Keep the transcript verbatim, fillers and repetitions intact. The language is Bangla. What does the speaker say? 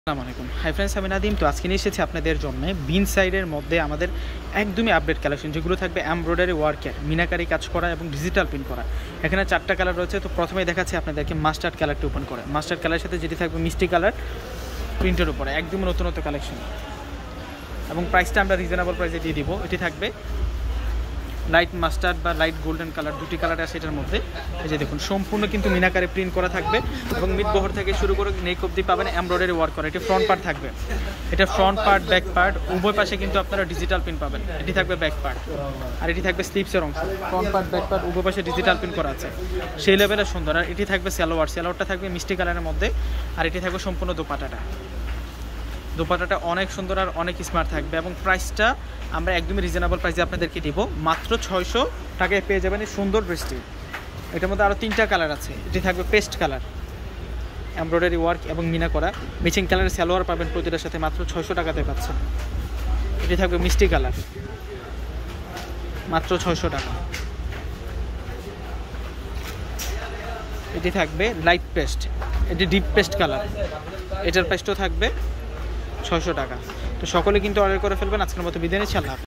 আসসালামু আলাইকুম। হাই ফ্রেন্ডস, আমি নাদিম। তো আজকে নিয়ে এসেছি আপনাদের জন্য বিন সাইডের মধ্যে আমাদের একদমই আপডেট কালেকশন, যেগুলো থাকবে এমব্রয়ডারি ওয়ার্কের, মিনাকারি কাজ করা এবং ডিজিটাল প্রিন্ট করা। এখানে চারটা কালার রয়েছে। তো প্রথমেই দেখাচ্ছি আপনাদেরকে মাস্টার্ড কালারটা ওপেন করে। মাস্টার্ড কালারের সাথে যেটি থাকবে মিষ্টি কালার প্রিন্টের উপরে, একদম নতুন নতুন কালেকশন এবং প্রাইসটা আমরা রিজনেবল প্রাইসে দিয়ে দিব। এটি থাকবে লাইট মাস্টার্ড বা লাইট গোল্ডেন কালার, দুটি কালার আছে এটার মধ্যে। এই যে দেখুন, সম্পূর্ণ কিন্তু মিনাকারে প্রিন্ট করা থাকবে এবং মিড বহর থেকে শুরু করে নেক অবধি পাবেন এমব্রয়ডারি ওয়ার্ক করা। এটি ফ্রন্ট পার্ট থাকবে, এটা ফ্রন্ট পার্ট ব্যাক পার্ট উভয় পাশে কিন্তু আপনারা ডিজিটাল প্রিন্ট পাবেন। এটি থাকবে ব্যাক পার্ট আর এটি থাকবে স্লিপসের অংশ। ফ্রন্ট পার্ট ব্যাক পার্ট উভয় পাশে ডিজিটাল প্রিন্ট করা আছে, সেই লেভেলের সুন্দর। আর এটি থাকবে সালোয়ার, সালোয়ারটা থাকবে মিষ্টি কালারের মধ্যে। আর এটি থাকবে সম্পূর্ণ দোপাটাটা, দোপাটাটা অনেক সুন্দর আর অনেক স্মার্ট থাকবে এবং প্রাইসটা আমরা একদমই রিজনেবল প্রাইসে আপনাদেরকে দিব। মাত্র ছয়শো টাকায় পেয়ে যাবেন এই সুন্দর ড্রেসটি। এটার মধ্যে আরও তিনটা কালার আছে। এটি থাকবে পেস্ট কালার, এমব্রয়ডারি ওয়ার্ক এবং মিনা করা। ম্যাচিং কালারের সালোয়ার পাবেন প্রতিটার সাথে, মাত্র ছয়শো টাকাতে পাচ্ছেন। এটি থাকবে মিষ্টি কালার, মাত্র ছয়শো টাকা। এটি থাকবে লাইট পেস্ট, এটি ডিপ পেস্ট কালার, এটার প্রাইসটাও থাকবে ছয়শো টাকা। তো সকলে কিন্তু অর্ডার করে ফেলবেন। আজকের মতো বিদায় নিচ্ছি, আল্লাহ।